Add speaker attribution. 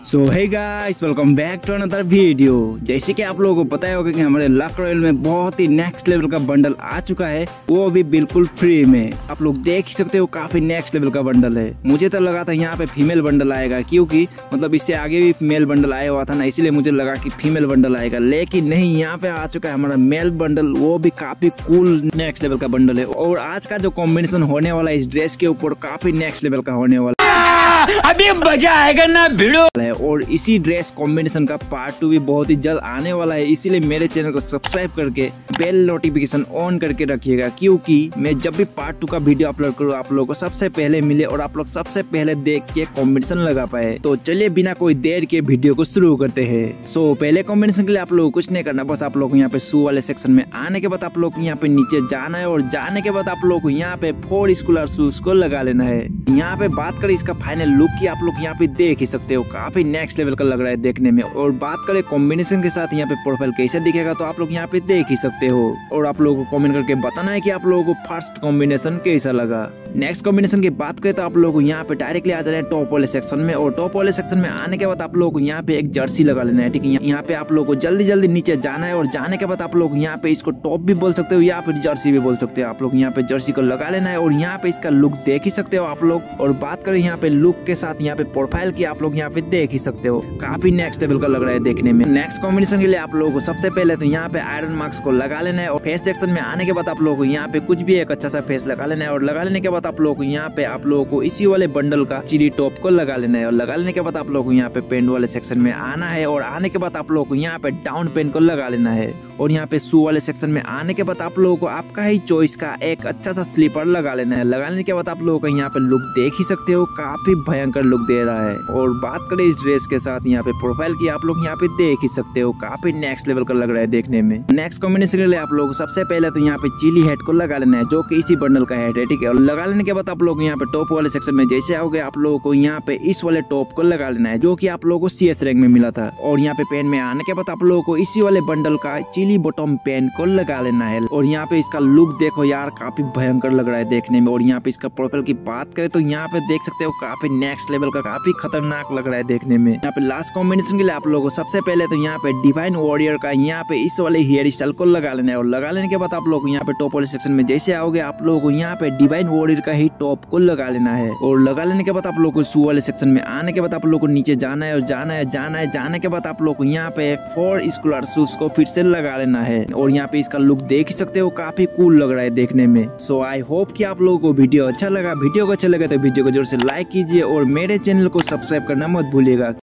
Speaker 1: So hey guys, welcome back to another video. जैसे कि आप लोगों को पता ही होगा कि हमारे लक रॉयल में बहुत ही नेक्स्ट लेवल का बंडल आ चुका है, वो भी बिल्कुल फ्री में। आप लोग देख ही सकते हो, काफी नेक्स्ट लेवल का बंडल है। मुझे तो लगा था यहाँ पे फीमेल बंडल आएगा, क्योंकि मतलब इससे आगे भी मेल बंडल आया हुआ था ना, इसीलिए मुझे लगा कि फीमेल बंडल आएगा। लेकिन नहीं, यहाँ पे आ चुका है हमारा मेल बंडल, वो भी काफी कूल नेक्स्ट लेवल का बंडल है। और आज का जो कॉम्बिनेशन होने वाला है इस ड्रेस के ऊपर, काफी नेक्स्ट लेवल का होने वाला
Speaker 2: अभी मजा आएगा ना भिड़ो
Speaker 1: है। और इसी ड्रेस कॉम्बिनेशन का पार्ट 2 भी बहुत ही जल्द आने वाला है, इसीलिए मेरे चैनल को सब्सक्राइब करके बेल नोटिफिकेशन ऑन करके रखिएगा, क्योंकि मैं जब भी पार्ट 2 का वीडियो अपलोड करूँ आप लोगों को सबसे पहले मिले और आप लोग सबसे पहले देख के कॉम्बिनेशन लगा पाए। तो चलिए बिना कोई देर के वीडियो को शुरू करते हैं। सो पहले कॉम्बिनेशन के लिए आप लोग कुछ नहीं करना, बस आप लोग यहाँ पे शू वाले सेक्शन में आने के बाद आप लोग यहाँ पे नीचे जाना है, और जाने के बाद आप लोग को यहाँ पे 4 स्कूलर शूज को लगा लेना है। यहाँ पे बात करें इसका फाइनल लुक की, आप लोग यहाँ पे देख ही सकते हो, काफी नेक्स्ट लेवल का लग रहा है देखने में। और बात करें कॉम्बिनेशन के साथ यहाँ पे प्रोफाइल कैसे दिखेगा, तो आप लोग यहाँ पे देख ही सकते हो। और आप लोगों को कमेंट करके बताना है कि आप लोगों को फर्स्ट कॉम्बिनेशन कैसा लगा। नेक्स्ट कॉम्बिनेशन की बात करें तो आप लोगों को यहाँ पे डायरेक्टली आ जा रहे हैं टॉप वाले सेक्शन में, और टॉप वाले सेक्शन में आने के बाद आप लोगों को यहाँ पे एक जर्सी लगा लेना है। ठीक है, यहाँ पे आप लोगों को जल्दी जल्दी नीचे जाना है, और जाने के बाद आप लोग यहाँ पे इसको टॉप भी बोल सकते हो या फिर जर्सी भी बोल सकते हो। आप लोग यहाँ पे जर्सी को लगा लेना है, और यहाँ पे इसका लुक देख ही सकते हो आप लोग। और बात करें यहाँ पे लुक के साथ यहाँ पे प्रोफाइल की, आप लोग यहाँ पे देख ही सकते हो, काफी नेक्स्ट लेवल का लग रहा है देखने में। नेक्स्ट कॉम्बिनेशन के लिए आप लोगों को सबसे पहले तो यहाँ पे आयरन मार्क्स को लगा लेना है, और फेस सेक्शन में आने के बाद आप लोगों को यहाँ पे कुछ भी एक अच्छा सा फेस लगा लेना है। और लगा लेने के बाद आप लोगों को यहाँ पे आप लोगों को इसी वाले बंडल का चिरी टॉप को लगा लेना है। और लगा लेने के बाद आप लोगों को यहाँ पे पेन वाले सेक्शन में आना है, और आने के बाद आप लोगों को यहाँ पे डाउन पेन को लगा लेना है। और यहाँ पे शू वाले सेक्शन में आने के बाद आप लोगों को आपका ही चॉइस का एक अच्छा सा स्लीपर लगा लेना है। लगा लेने के बाद आप लोगों को यहाँ पे लुक देख ही सकते हो, काफी भयंकर लुक दे रहा है। और बात करें इस ड्रेस के साथ यहाँ पे प्रोफाइल की, आप लोग यहाँ पे देख ही सकते हो, काफी नेक्स्ट लेवल का लग रहा है देखने में। नेक्स्ट कॉम्बिनेशन के लिए आप लोग सबसे पहले तो यहाँ पे चिली हेड को लगा लेना है, जो कि इसी बंडल का हेड है। ठीक है, और लगा लेने के बाद आप लोग यहाँ पे टॉप वाले सेक्शन में जैसे आओगे आप लोगों को यहाँ पे इस वाले टॉप को लगा लेना है, जो कि आप लोगों को CS रैंक में मिला था। और यहाँ पे पेन में आने के बाद आप लोगों को इसी वाले बंडल का चिली बॉटम पेन को लगा लेना है। और यहाँ पे इसका लुक देखो यार, काफी भयंकर लग रहा है देखने में। और यहाँ पे इसका प्रोफाइल की बात करें तो यहाँ पे देख सकते हो, काफी नेक्स्ट लेवल का, काफी खतरनाक लग रहा है देखने में। यहाँ पे लास्ट कॉम्बिनेशन के लिए आप लोगों को सबसे पहले तो यहाँ पे डिवाइन वॉरियर का यहाँ पे इस वाले हेयर स्टाइल को लगा लेना है। और लगा लेने के बाद आप लोग यहाँ पे टॉप वाले सेक्शन में जैसे आओगे आप लोगों को यहाँ पे डिवाइन वॉरियर का ही टॉप को लगा लेना है। और लगा लेने के बाद आप लोग को शू वाले सेक्शन में आने के बाद आप लोग को नीचे जाना है, और जाने के बाद आप लोग को यहाँ पे 4 स्कूलर शूज को फिर से लगा लेना है। और यहाँ पे इसका लुक देख ही सकते हो, काफी कूल लग रहा है देखने में। सो आई होप कि आप लोगों को वीडियो अच्छा लगा। वीडियो को अच्छा लगा तो वीडियो को जोर से लाइक कीजिए, और मेरे चैनल को सब्सक्राइब करना मत भूलिएगा।